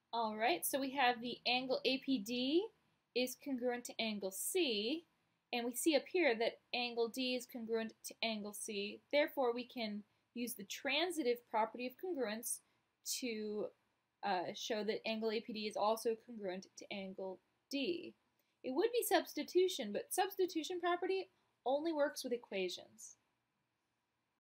All right, so we have the angle APD is congruent to angle C, and we see up here that angle D is congruent to angle C. Therefore, we can use the transitive property of congruence to show that angle APD is also congruent to angle D. It would be substitution, but substitution property only works with equations.